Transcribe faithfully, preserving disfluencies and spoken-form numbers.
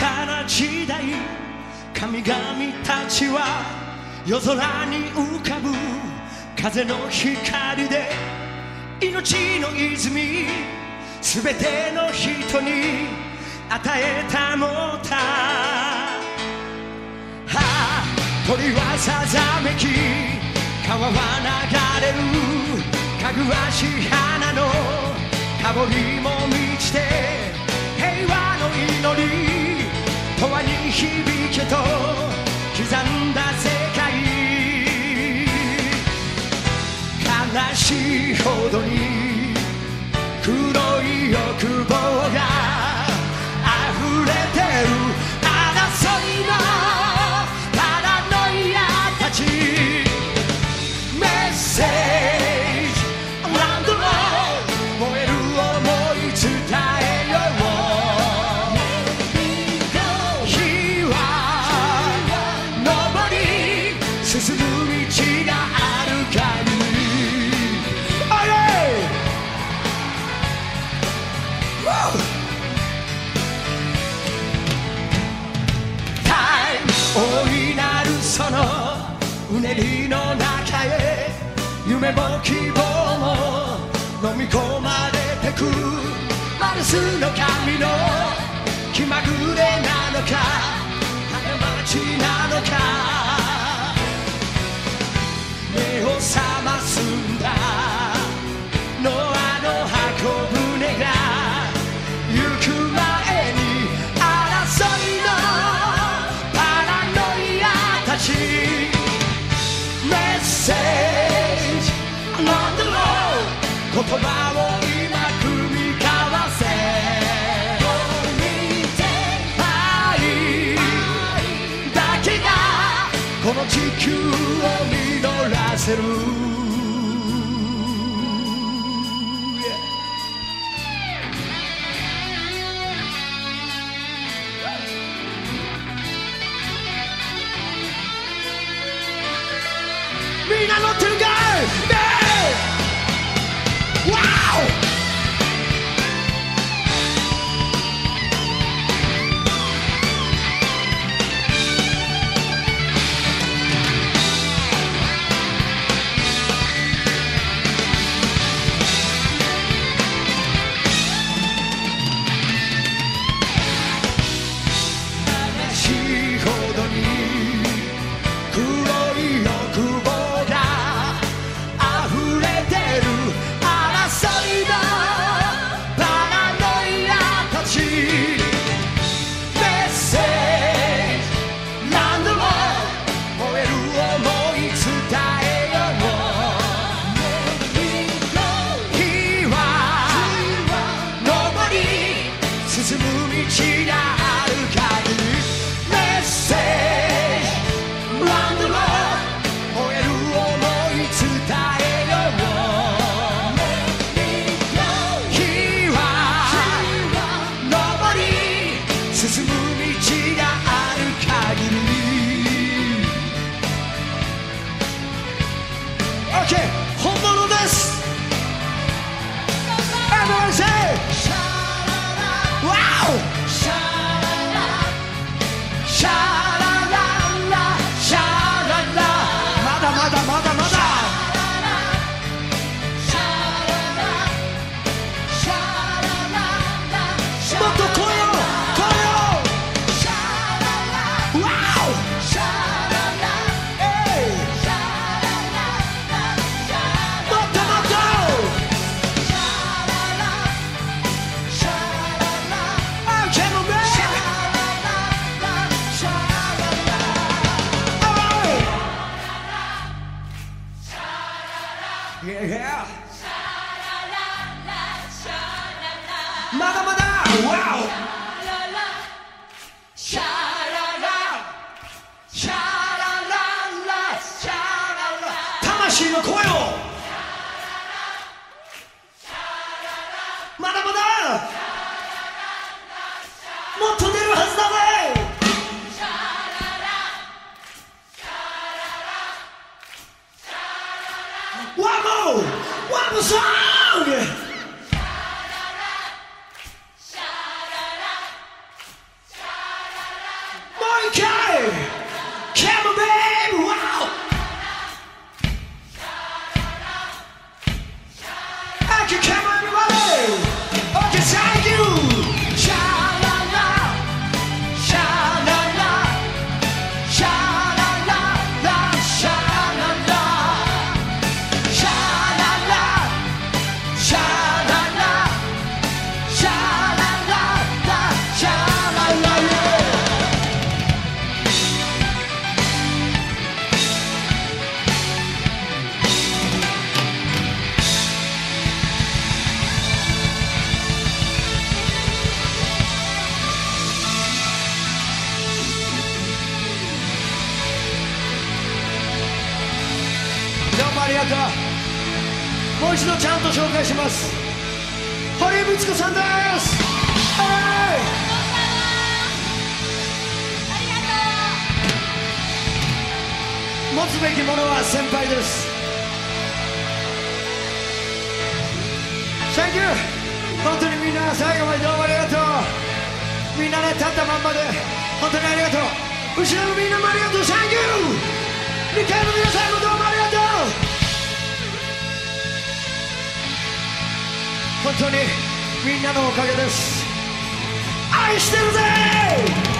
かな時代、神々たちは夜空に浮かぶ風の光で命の泉、すべての人に与えたものだ。はあ、鳥はさざめき、川は流れる、かぐわしい花の香りも満ちて、平和の祈り永遠に響けと刻んだ世界、悲しいほどに黒い欲望が溢れてる、争いのパラノイアたち、メッセージランドロー、燃える想い伝えよう、日は昇り進む道がある限り、大いなるそのうねりの中へ、夢も希望も飲み込まれてく、マルスの神の気まぐれなのか過ちなのか、目を覚ますんだノアの箱舟が行く前に、争いのメッセージなんだろう、言葉を今組み交わせ、愛だけがこの地球を実らせる。みんな乗ってるかい、ねえ、ワオ、悲しいほどに黒い欲望進む道がある限り、メッセージランドロー、燃える想い伝えよう、日は昇り進む道がある限り。 OK、 本物です。 Everyone say Wow! Sha-la-la, sha-la-la-la, sha-la-la. まだまだまだまだ。もっと来いよ、来いよ。Wow! Hey! もっともっと。Yeah, yeah. まだまだ Wow! シャララシャララシャララ、魂の声をまだまだもっと出るはずだぜ。One more! One more song! ありがとう。もう一度ちゃんと紹介します。堀光子さんです。はい、 ありがとう。 持つべきものは先輩です。 Thank you。 本当にみんな最後までどうもありがとう。みんなね、立ったまんまで本当にありがとう。後ろのみんなもありがとう。 Thank you。 にかいの皆さんもどうもありがとう。本当にみんなのおかげです。愛してるぜ。